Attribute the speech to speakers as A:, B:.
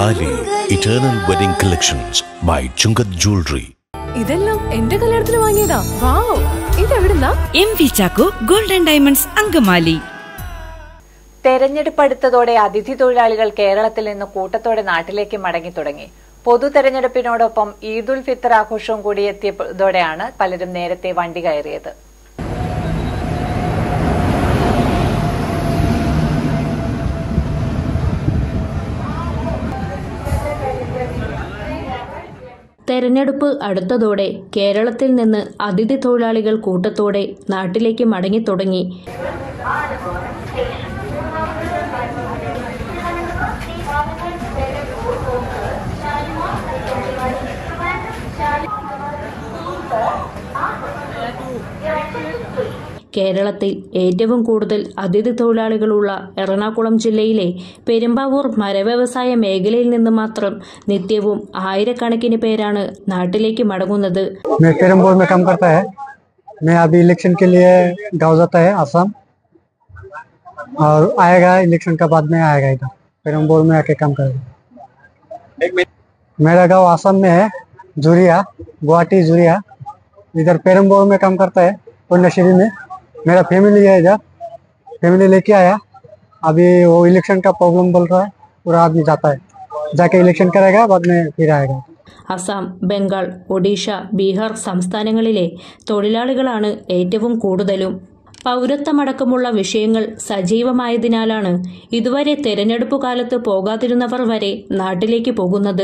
A: താലി eternal wedding collections by Chungath jewellery.
B: ഇതെല്ലാം എന്റെ കല്യാണത്തിന് വാങ്ങിയതാ. വാവ്, ഇതെവിടുന്നാ?
C: MV Chacko golden diamonds Angamaly.
D: തെരഞ്ഞെടുപ്പ് അടുത്തതോടെ അതിഥി തൊഴിലാളികൾ കേരളത്തിൽ നിന്ന് കൂട്ടത്തോടെ നാട്ടിലേക്ക് മടങ്ങി തുടങ്ങി. പൊതു തെരഞ്ഞെടുപ്പിനോടൊപ്പം ഈദുൽ ഫിത്തർ ആഘോഷവും കൂടി എത്തിയതോടെയാണ് പലരും നേരത്തെ വണ്ടി കയറിയത്.
E: തെരഞ്ഞെടുപ്പ് അടുത്തതോടെ കേരളത്തിൽ നിന്ന് അതിഥി തൊഴിലാളികൾ കൂട്ടത്തോടെ നാട്ടിലേക്ക് മടങ്ങി തുടങ്ങി. കേരളത്തിൽ ഏറ്റവും കൂടുതൽ അതിഥി തൊഴിലാളികളുള്ള എറണാകുളം ജില്ലയിലെ പെരുമ്പാവൂർ മരവ്യവസായ മേഖലയിൽ നിന്ന് മാത്രം നിത്യവും ആയിരക്കണക്കിന് പേരാണ് നാട്ടിലേക്ക് മടങ്ങുന്നത്.
F: मेरा गांव आसाम में है, जुरिया, गुवाहाटी जुरिया. इधर पेरम्बोर में काम करता है, पुण्यश्री में. मेरा फैमिली है इधर, फैमिली लेके आया. अभी वो इलेक्शन का प्रॉब्लम बोल रहा है, पूरा आदमी जाता है, जाके इलेक्शन करेगा, बाद में फिर आएगा.
E: അസം, ബംഗാൾ, ഒഡീഷ, ബീഹാർ സംസ്ഥാനങ്ങളിലെ തൊഴിലാളികളാണ് ഏറ്റവും കൂടുതലും. പൗരത്വമടക്കമുള്ള വിഷയങ്ങൾ സജീവമായതിനാലാണ് ഇതുവരെ തെരഞ്ഞെടുപ്പ് കാലത്ത് പോകാതിരുന്നവർ വരെ നാട്ടിലേക്ക് പോകുന്നത്.